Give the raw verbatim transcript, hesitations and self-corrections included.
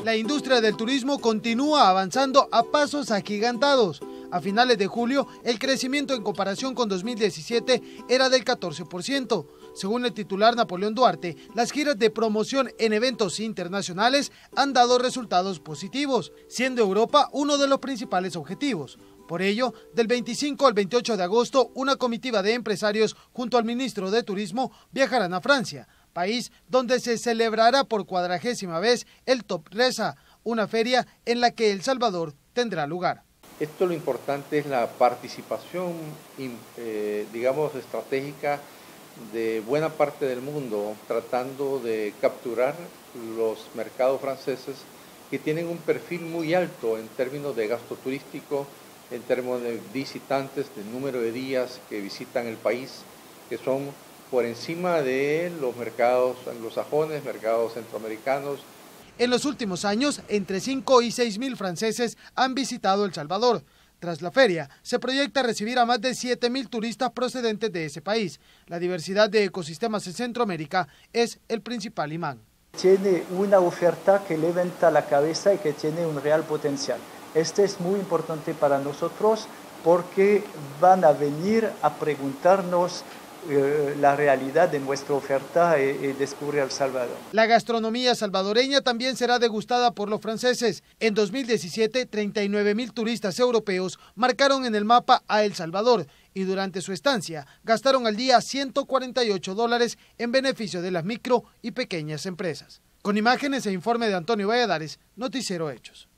La industria del turismo continúa avanzando a pasos agigantados. A finales de julio, el crecimiento en comparación con dos mil diecisiete era del catorce por ciento. Según el titular Napoleón Duarte, las giras de promoción en eventos internacionales han dado resultados positivos, siendo Europa uno de los principales objetivos. Por ello, del veinticinco al veintiocho de agosto, una comitiva de empresarios junto al ministro de Turismo viajarán a Francia, país donde se celebrará por cuadragésima vez el TopResa, una feria en la que El Salvador tendrá lugar. Esto lo importante es la participación, eh, digamos, estratégica de buena parte del mundo, tratando de capturar los mercados franceses que tienen un perfil muy alto en términos de gasto turístico, en términos de visitantes, de número de días que visitan el país, que son por encima de los mercados anglosajones, mercados centroamericanos. En los últimos años, entre cinco y seis mil franceses han visitado El Salvador. Tras la feria, se proyecta recibir a más de siete mil turistas procedentes de ese país. La diversidad de ecosistemas en Centroamérica es el principal imán. Tiene una oferta que levanta la cabeza y que tiene un real potencial. Este es muy importante para nosotros porque van a venir a preguntarnos eh, la realidad de nuestra oferta y, y descubrir El Salvador. La gastronomía salvadoreña también será degustada por los franceses. En dos mil diecisiete, treinta y nueve mil turistas europeos marcaron en el mapa a El Salvador y durante su estancia gastaron al día ciento cuarenta y ocho dólares en beneficio de las micro y pequeñas empresas. Con imágenes e informe de Antonio Valladares, Noticiero Hechos.